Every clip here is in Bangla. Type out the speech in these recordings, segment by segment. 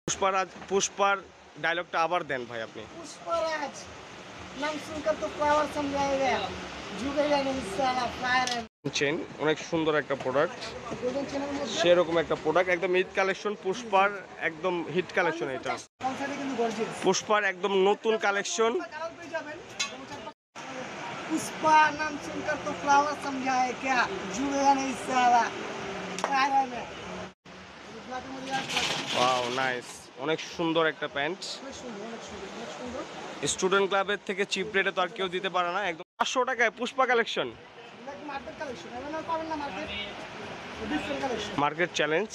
पुष्पार डायलॉगটা আবার দেন ভাই আপনি। पुष्पराज नाम सुनकर तो फ्लावर समझाएगा झुकेगा नहीं साला फायर চেন অনেক সুন্দর একটা প্রোডাক্ট, সেরকম একটা প্রোডাক্ট একদম ঈদ কালেকশন। পুষ্পার একদম হিট কালেকশন এটা। পুষ্পার একদম নতুন কালেকশন। पुष्पा नाम सुनकर तो फ्लावर समझाए क्या झुकेगा नहीं साला फायर में। ওয়াও নাইস, অনেক সুন্দর একটা প্যান্ট। স্টুডেন্ট ক্লাবের থেকে চিপ রেটে তো আর কেউ দিতে পারে না। একদম 500 টাকায় Pushpa collection. Market challenge.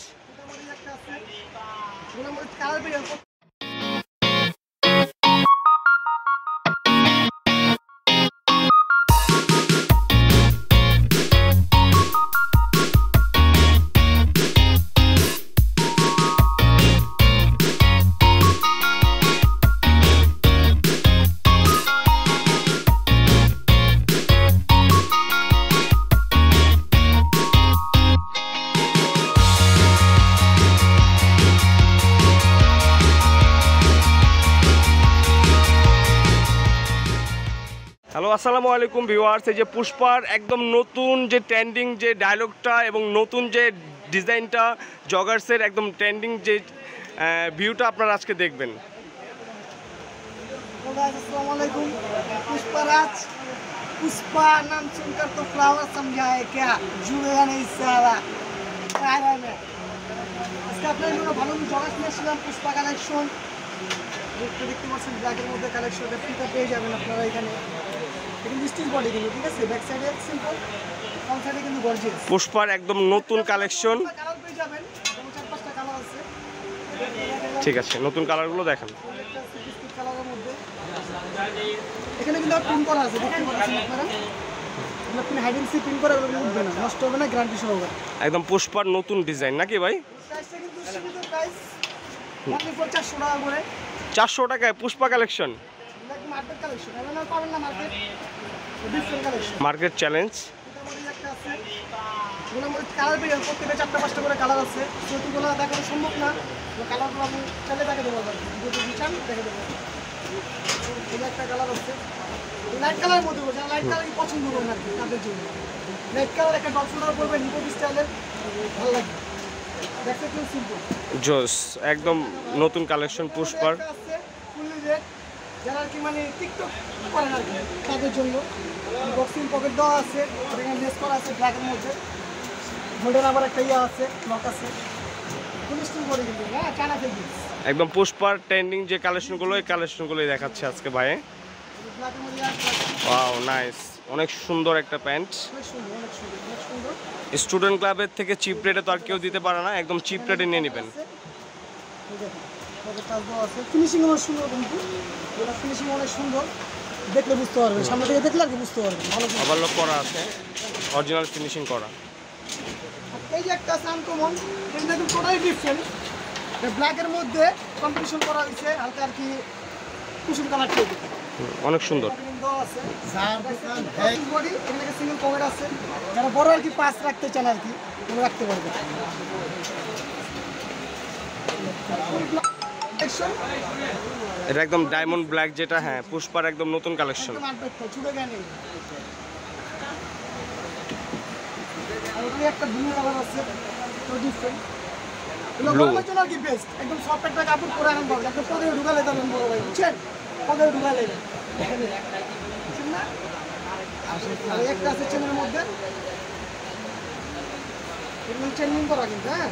Hello আসসালামু আলাইকুম ভিউয়ার্স। এই যে পুষ্পার একদম নতুন যে ট্রেন্ডিং যে ডায়লগটা এবং নতুন যে ডিজাইনটা জগার্সের একদম ট্রেন্ডিং যে ভিউটা আপনারা আজকে দেখবেন। अस्सलाम वालेकुम। पुष्पराज पुष्पा नाम सुनकर तो फ्लावर समझाए क्या झुकेगा नहीं साला फायर में। আজকে আপনাদের জন্য ভালো জগার্স নিয়েছিলাম পুষ্পা কালেকশন। দেখতে পাচ্ছেন ব্ল্যাকের মধ্যে কালেকশনটা ফ্রিতে পেয়ে যাবেন আপনারা এখানে। কিন্তু স্টিচ বডি কিন্তু ঠিক আছে, ব্যাক সাইডে সিম্পল, ফ্রন্ট সাইডে কিন্তু গর্জিয়াস। পুষ্পার একদম নতুন কালেকশন। কালার পেয়ে যাবেন, 4-5টা কালার আছে। ঠিক আছে, নতুন কালারগুলো দেখান। একটা আছে বিস্কিট কালারের মধ্যে, এখানে কিন্তু প্রিন্ট করা আছে দেখতে পাচ্ছেন আপনারা। আপনি হাইডিং সি প্রিন্ট করে ওগুলো উঠবে না, নষ্ট হবে না, গ্যারান্টি সহকারে। একদম পুষ্পার নতুন ডিজাইন নাকি ভাই? প্রাইসটা কিন্তু সীমিত প্রাইস, মাত্র 400 টাকা করে। 400 টাকায় পুষ্পা কালেকশন। মার্কেট কালেকশন এমন আর পাবেন না, market different collection. Market challenge. এটা মধ্যে একটা আছে, এগুলোর মধ্যে কালার পেয়ে যাবেন, প্রত্যেকটা 4-5টা করে কালার আছে। সেগুলো দেখানো সম্ভব না, কালারগুলো আপনি চাইলে দেখে দেবো, যদি চান দেখে দেবো। এটা একটা কালার আছে লাইট কালারের মধ্যে, যারা লাইট কালার পছন্দ করবেন আর কি তাদের জন্য। লাইট কালার একটা ডট শোল্ডার পরবেন, হিপহপ স্টাইলের, ভালো লাগবে। দেখতে খুব সিম্পল জোস, একদম নতুন কালেকশন পুষ্পার। আছে ফুললি রেড, যারা আর কি মানে টিকটক করেন আর কি তাদের জন্য। বক্সিং পকেট দেওয়া আছে, এখানে লেস করা আছে ব্ল্যাকের মধ্যে। গোল্ডেন আবার একটা ইয়ে আছে, লক আছে, ফুল স্টিল বডি কিন্তু হ্যাঁ, চায়না ফেব্রিক। একদম পুষ্পার ট্রেন্ডিং যে কালেকশনগুলো, এই কালেকশনগুলোই দেখাচ্ছে আজকে ভাই। ব্ল্যাকের মধ্যে আছে, ওয়াও নাইস, অনেক সুন্দর একটা প্যান্ট। অনেক সুন্দর, অনেক সুন্দর, অনেক সুন্দর। স্টুডেন্ট ক্লাবের থেকে চিপ রেটে তো আর কেউ দিতে পারে না। একদম চিপ রেটে নিয়ে নেবেন। ফিনিশিং অনেক সুন্দর, কিন্তু এটা ফিনিশিং অনেক সুন্দর, দেখলে বুঝতে পারবেন, সামনে থেকে দেখলে আর কি বুঝতে পারবেন ভালো। ওভারলক করা আছে, অরিজিনাল ফিনিশিং করা। এই যে একটা আনকমন, এটা কিন্তু টোটালি ডিফারেন্ট। ব্ল্যাকের মধ্যে কম্পিটিশন করা হয়েছে হালকা আর কি কুসুম কালার টাইপের, অনেক সুন্দর। বডি এখানে সিঙ্গেল পকেট আছে, যারা বড় আর কি পাস রাখতে চান আর কি রাখতে পারবে। এটা একদম ডায়মন্ড ব্ল্যাক যেটা, হ্যাঁ পুষ্পার একদম নতুন কালেকশন। একটা ব্লু কালার আছে, তো ডিফারেন্ট। ব্লু আর কি বেস্ট, একদম সফট একটা কাপড় পরে আনন্দ পাবেন। একটা পরে ঢুকালে যাবেন বড় ভাই, বুঝছেন, পরে ঢুকালে বুঝছেন না। আর একটা আছে চেনের মধ্যে, এগুলো চেনিং করা কিন্তু হ্যাঁ,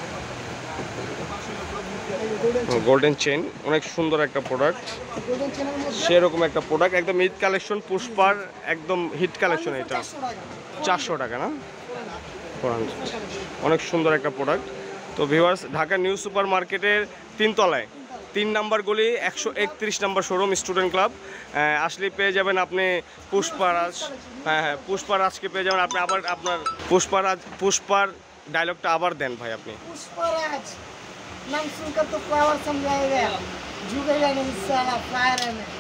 গোল্ডেন চেন, অনেক সুন্দর একটা প্রোডাক্ট, গোল্ডেন চেনের মধ্যে সেরকম একটা প্রোডাক্ট একদম ঈদ কালেকশন। পুষ্পার একদম হিট কালেকশন এটা। 400 টাকা না, অনেক সুন্দর একটা প্রোডাক্ট। তো ভিউয়ার্স, ঢাকা নিউ সুপার মার্কেটের 3 তলায় 3 নাম্বার গলি 131 নাম্বার শোরুম স্টুডেন্ট ক্লাব। আসলে পেয়ে যাবেন আপনি পুষ্পারাজ। হ্যাঁ হ্যাঁ, পুষ্পারাজকে পেয়ে যাবেন আপনি। আবার আপনার পুষ্পার ডায়লগটা আবার দেন ভাই আপনি। पुष्पराज नाम सुनकर तो फ्लावर समझाएगा झुकेगा नहीं साला फायर में।